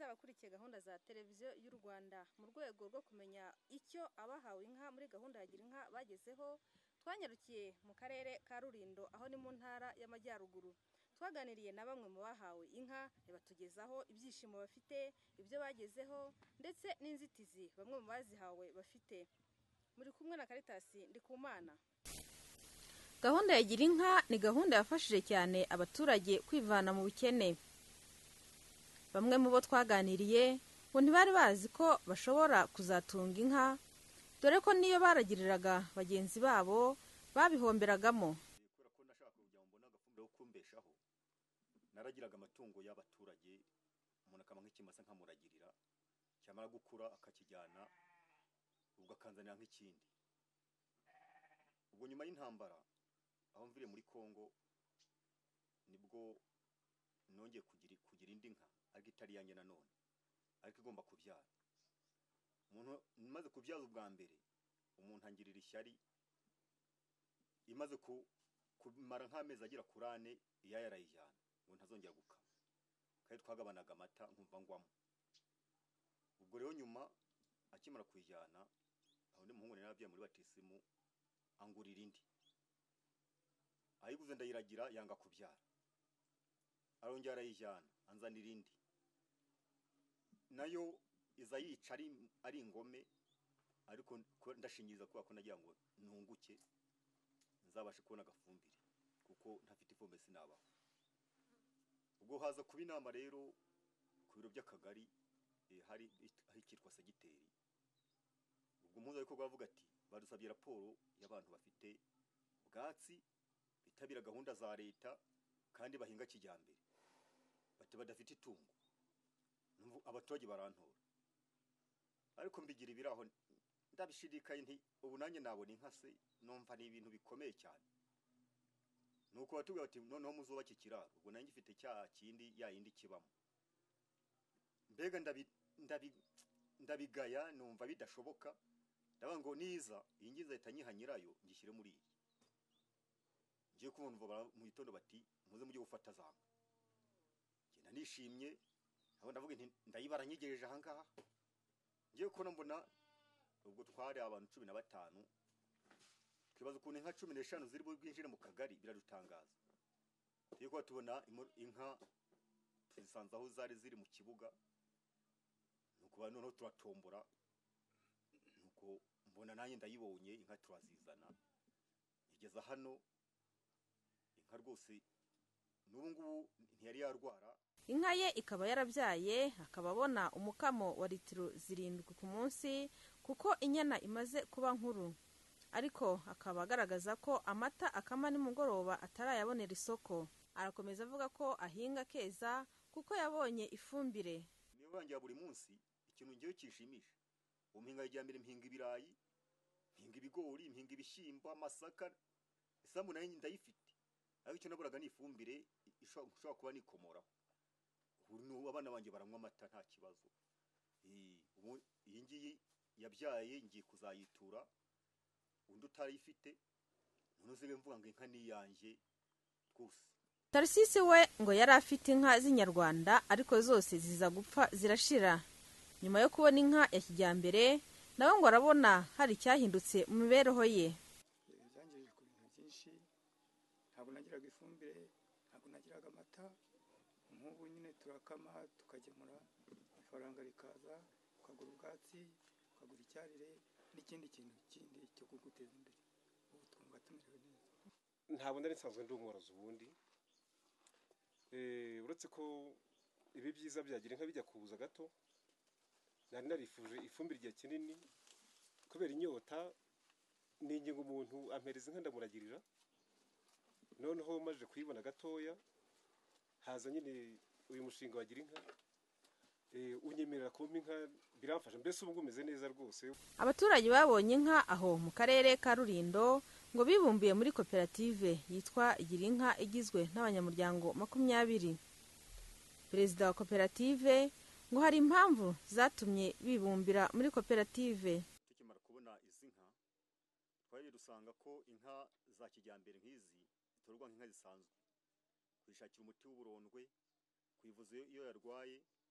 abakurikiye gahunda za televiziyo y'u Rwanda mu rwego rwo kumenya icyo abahawe inka muri gahunda ya Girinka bagezeho. Twanyarukiye mu karere ka Rulindo aho ni mu ntara y'Amajyaruguru. Twaganiriye na bamwe mu bahawe inka batugezaho ibyishimo bafite, ibyo bagezeho ndetse n'inzitizi bamwe mu bazihawe bafite. Muri kumwe na Karitasi Ndikumana. Gahunda ya Girinka ni gahunda yafashije cyane abaturage kwivana mu bukene. Bamwe mu bo twaganiriye ngo ntibari bazi ko bashobora kuzatunga inka, dore ko niyo baragiriraga bagenzi babo babihomberagamo. Kubera ko nashaka kujya mbona agafumbire ko kumbeshaho, naragiraga amatungo y'abaturage, umuntu akama nk'ikimasa nkamuragirira, cyamara gukura akakijyana ubwo akanzanira nk'ikindi. Ubwo nyuma y'intambara aho mvire muri Kongo nibwo nongeye kugira indi nka ariko itari yanjye nanone, ariko igomba kubyara. Umuntu maze kubyaza ubwa mbere, umuntu angirira ishyari, imaze kumara nk'amezi agira kuri 4 iya yarayijyana ngo ntazongera gukama, kandi twagabanaga amata nkumva ngwamo. Ubwo rero nyuma akimara kuyijyana, aho ndi muhungu narabyaye muri batisimu, angurira indi, ayiguze ndayiragira yanga kubyara, arongera arayijyana anzanira indi, nayo iza yica ari ingome, ariko ndashingiriza kuba ko nagira ngo nunguke nzabashe kubona agafumbire, kuko ntafite ifumbire sinabaho. Ubwo haza kuba inama rero ku biro by'akagari, hari ahikitwa segiteri. Ubwo muza ariko bavuga ati badusabye raporo y'abantu bafite ubwatsi, bitabira gahunda za leta kandi bahinga kijyambere, bati badafite itungo. Abaturage barantora, ariko mbigira ibiraho ndabishidikaye nti ubu nanjye nabona inka se, numva ni ibintu bikomeye cyane. Nuko batubwira bati noneho muzubake ikiraro. Ubwo nanjye ifite cya kindi yindi kibamo, mbega ndabigaya, numva bidashoboka. Ndavuga ngo niza iyi ngize leta nyihanyirayo ngishyire muri iyi. Ngiye kubona mu gitondo bati muze mujye gufata zanga. Ngenda nishimye, aho ndavuga nti ndayibara nyigereje aha ngaha. Ngiye kubona mbona ubwo twari abantu 15, twibaza ukuntu inka 15 ziri bwinjire mu kagari, biradutangaza. Ngiye kuba tubona inka tuzisanze aho zari ziri mu kibuga, nuko noneho turatombora, nuko mbona nanjye ndayibonye inka turazizana, igeza hano. Inka rwose n'ubu ngubu ntiyari yarwara. Inka ye ikaba yarabyaye, akaba abona umukamo wa litiro 7 ku munsi, kuko inyana imaze kuba nkuru. Ariko akaba agaragaza ko amata akama nimugoroba atarayabonera isoko. Arakomeza avuga ko ahinga keza kuko yabonye ifumbire. Niyo bangira buri munsi ikintu ngiye kishimisha. Umpinga ijyambere, mpinga ibirayi, mpinga ibigori, mpinga ibishyimbo, amasaka, isambu nayo ndayifite. Ariko icyo naburaga ni ifumbire ishobora kuba nikomoraho. Ubu abana banjye baranywa amata nta kibazo. Ubu iyi ngiyi yabyaye ngiye kuzayitura, undi utarayifite, none uzibe mvuga ngo inka ni yanjye rwose. Tarisisi we ngo yari afite inka z'inyarwanda, ariko zose ziza gupfa zirashira. Nyuma yo kubona inka ya kijyambere, nawe ngo arabona hari cyahindutse mu mibereho ye. Byangije ku bintu byinshi, ntabwo nagiraga ifumbire, ntabwo nagiraga amata. Nk'ubu nyine turakama tukagemura, ifaranga rikaza, ukagura ubwatsi, ukagura icyarire n'ikindi kintu kindi cyo kuguteza imbere. Ubu twumva tumerewe neza. Ntabwo ndari nsanzwe ndi umworozi ubundi, uretse ko ibi byiza byagira inka bijya kubuza gato, nari narifuje ifumbire igihe kinini kubera inyota, ninginga umuntu ampereza inka ndamuragirira. Noneho maje kuyibona gatoya, haza nyine uyu mushinga wa Girinka, unyemerera kumpa inka, biramfasha. Mbese ubu ngumeze neza rwose. Abaturage babonye inka aho mu karere ka Rulindo ngo bibumbiye muri koperative yitwa Girinka, igizwe n'abanyamuryango 20. Perezida wa koperative ngo hari impamvu zatumye bibumbira muri koperative. Tukimara kubona izi nka, twaje dusanga ko inka za kijyambere nk'izi zitorwa nk'inka zisanzwe, kwishakira umuti w'uburondwe, kwivuza iyo yarwaye,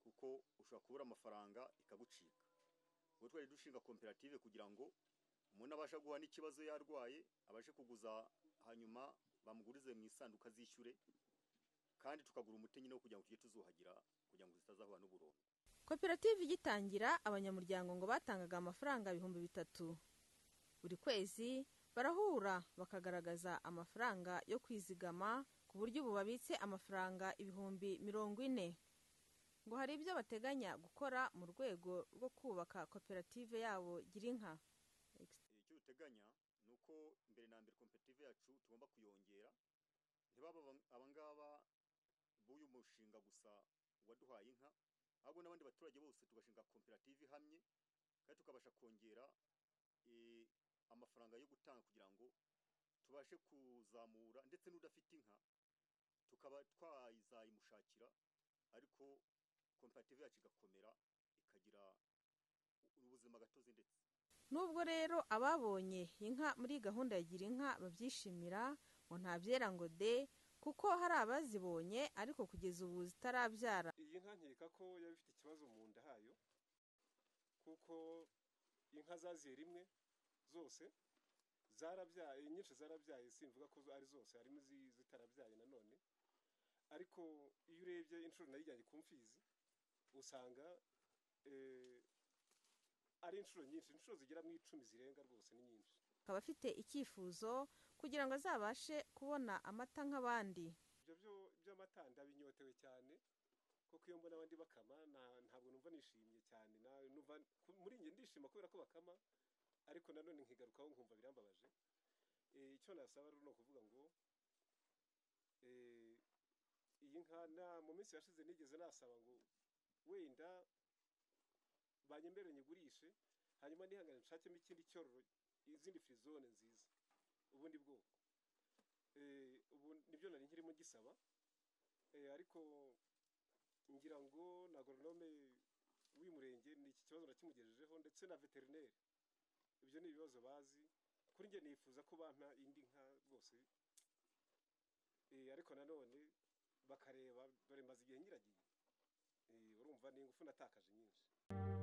kuko ushobora kubura amafaranga ikagucika. Ubwo twari dushinga koperative kugira ngo umuntu abasha guha n'ikibazo yarwaye abashe kuguza, hanyuma bamugurize mu isanduka zishyure, kandi tukagura umuti nyine wo kugira ngo tujye tuzuhagira kugira ngo zitazahura n'uburongo. Koperative igitangira abanyamuryango ngo batangaga amafaranga 3,000 buri kwezi, barahura bakagaragaza amafaranga yo kwizigama ku buryo ubu babitse amafaranga 40,000. Ngo hari ibyo bateganya gukora mu rwego rwo kubaka koperative yabo Girinka. Icyo duteganya ni uko mbere na mbere koperative yacu tugomba kuyongera, ntibaba abangaba b'uyu mushinga gusa waduhaye inka, ahubwo n'abandi baturage bose tugashinga koperative ihamye, kandi tukabasha kongera amafaranga yo gutanga kugira ngo tubashe kuzamura, ndetse n'udafite inka tukaba twayimushakira, ariko koperative yacu igakomera ikagira ubuzima gatozi. Ndetse nubwo rero ababonye inka muri gahunda ya Girinka babyishimira, ngo nta byera ngo de, kuko hari abazibonye ariko kugeza ubu zitarabyara. Iyi nka nkeka ko yaba ifite ikibazo mu nda hayo, kuko inka zaziye rimwe zose zarabyaye, nyinshi zarabyaye, simvuga ko ari zose, harimo zitarabyaye nanone, ariko iyo urebye inshuro nayijyanye ku mfizi usanga ari inshuro nyinshi, inshuro zigera mu 10 zirenga rwose, ni nyinshi. Akaba afite icyifuzo kugira ngo azabashe kubona amata nk'abandi. Ibyo by'amata ndabinyotewe cyane, kuko iyo mbona abandi bakama ntabwo numva nishimye cyane, numva muri nge ndishima kubera ko bakama, ariko nanone nkigarukaho nkumva birambabaje. Icyo nasaba rero ni ukuvuga ngo iyi nka mu minsi yashize nigeze nasaba ngo wenda banyemere nyigurishe, hanyuma nihangane nshakemo ikindi cyororo, izindi frizone nziza, ubundi bwoko. Ubu nibyo nari nkirimo gisaba, ariko ngira ngo na agronome w'umurenge ni iki kibazo nakimugejejeho, ndetse na veterineri. Ibyo ni ibibazo bazi, kuri nge nifuza ko bampa indi nka rwose, ariko nanone bakareba, dore maze igihe ngiragiye, urumva ni ingufu natakaje nyinshi.